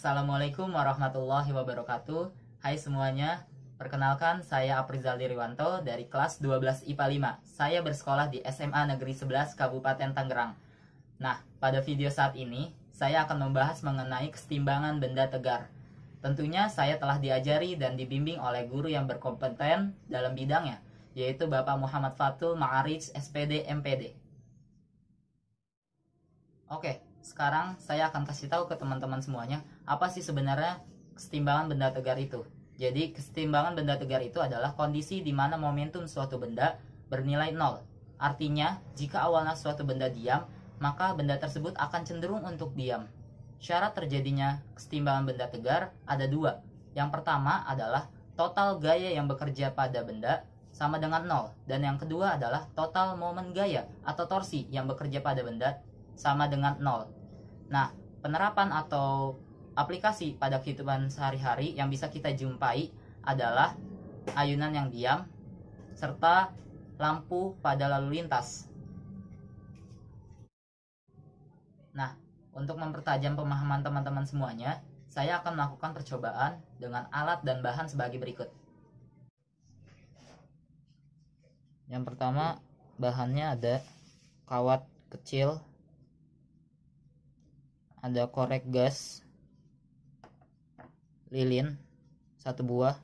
Assalamualaikum warahmatullahi wabarakatuh. Hai semuanya, perkenalkan saya Aprizal Diriwanto dari kelas 12 IPA 5. Saya bersekolah di SMA Negeri 11 Kabupaten Tangerang. Nah, pada video saat ini saya akan membahas mengenai kesetimbangan benda tegar. Tentunya saya telah diajari dan dibimbing oleh guru yang berkompeten dalam bidangnya, yaitu Bapak Muhammad Fatul Ma'arij SPD MPD. Oke, sekarang saya akan kasih tahu ke teman-teman semuanya apa sih sebenarnya kesetimbangan benda tegar itu. Jadi kesetimbangan benda tegar itu adalah kondisi di mana momentum suatu benda bernilai 0. Artinya jika awalnya suatu benda diam, maka benda tersebut akan cenderung untuk diam. Syarat terjadinya kesetimbangan benda tegar ada dua. Yang pertama adalah total gaya yang bekerja pada benda sama dengan 0. Dan yang kedua adalah total momen gaya atau torsi yang bekerja pada benda sama dengan 0. Nah, penerapan atau aplikasi pada kehidupan sehari-hari yang bisa kita jumpai adalah ayunan yang diam serta lampu pada lalu lintas. Nah, untuk mempertajam pemahaman teman-teman semuanya, saya akan melakukan percobaan dengan alat dan bahan sebagai berikut. Yang pertama, bahannya ada kawat kecil, ada korek gas, lilin 1 buah,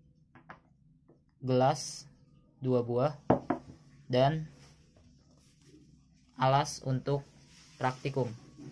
gelas 2 buah, dan alas untuk praktikum.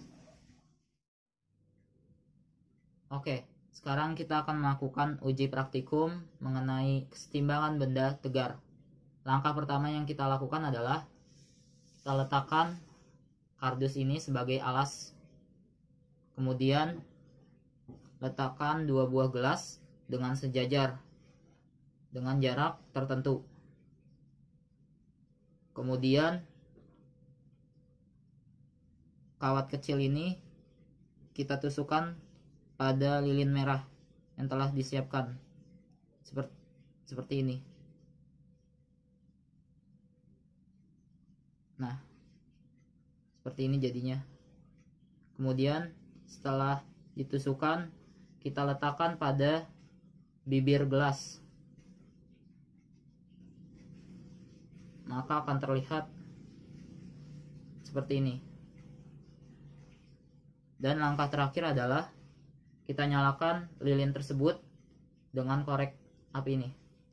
Oke, sekarang kita akan melakukan uji praktikum mengenai kesetimbangan benda tegar. Langkah pertama yang kita lakukan adalah kita letakkan kardus ini sebagai alas. Kemudian letakkan 2 buah gelas dengan sejajar dengan jarak tertentu. Kemudian kawat kecil ini kita tusukkan pada lilin merah yang telah disiapkan seperti ini. Nah, seperti ini jadinya. Kemudian setelah ditusukkan, kita letakkan pada bibir gelas, maka akan terlihat seperti ini. Dan langkah terakhir adalah kita nyalakan lilin tersebut dengan korek api ini.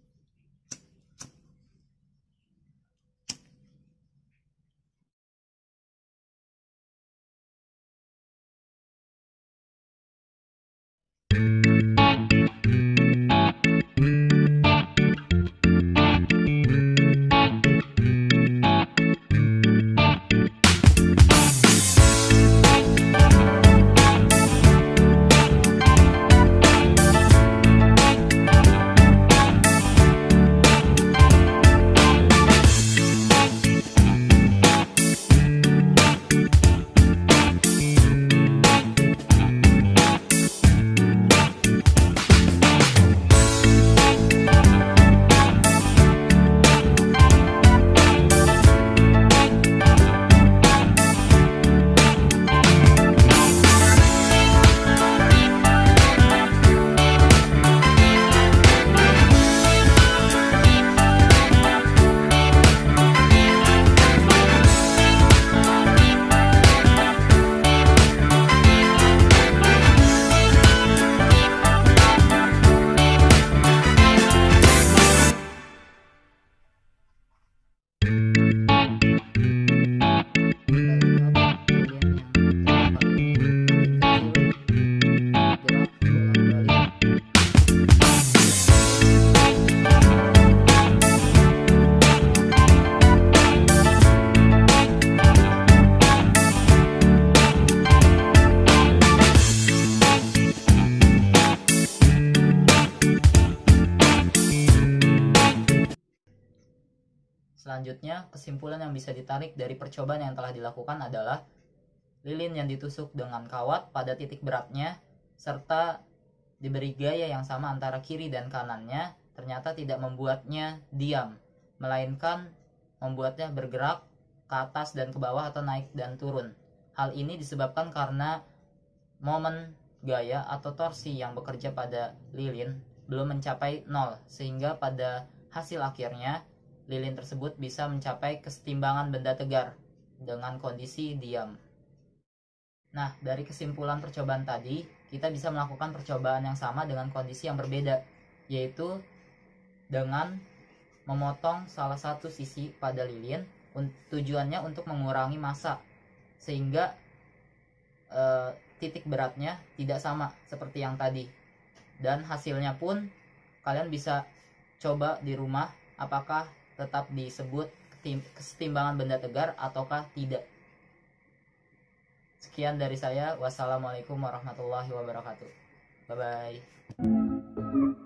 Selanjutnya, kesimpulan yang bisa ditarik dari percobaan yang telah dilakukan adalah lilin yang ditusuk dengan kawat pada titik beratnya serta diberi gaya yang sama antara kiri dan kanannya ternyata tidak membuatnya diam, melainkan membuatnya bergerak ke atas dan ke bawah atau naik dan turun. Hal ini disebabkan karena momen gaya atau torsi yang bekerja pada lilin belum mencapai 0, sehingga pada hasil akhirnya lilin tersebut bisa mencapai kesetimbangan benda tegar dengan kondisi diam. Nah, dari kesimpulan percobaan tadi, kita bisa melakukan percobaan yang sama dengan kondisi yang berbeda, yaitu dengan memotong salah satu sisi pada lilin. Tujuannya untuk mengurangi massa, sehingga titik beratnya tidak sama seperti yang tadi. Dan hasilnya pun kalian bisa coba di rumah apakah tetap disebut kesetimbangan benda tegar ataukah tidak. Sekian dari saya. Wassalamualaikum warahmatullahi wabarakatuh. Bye bye.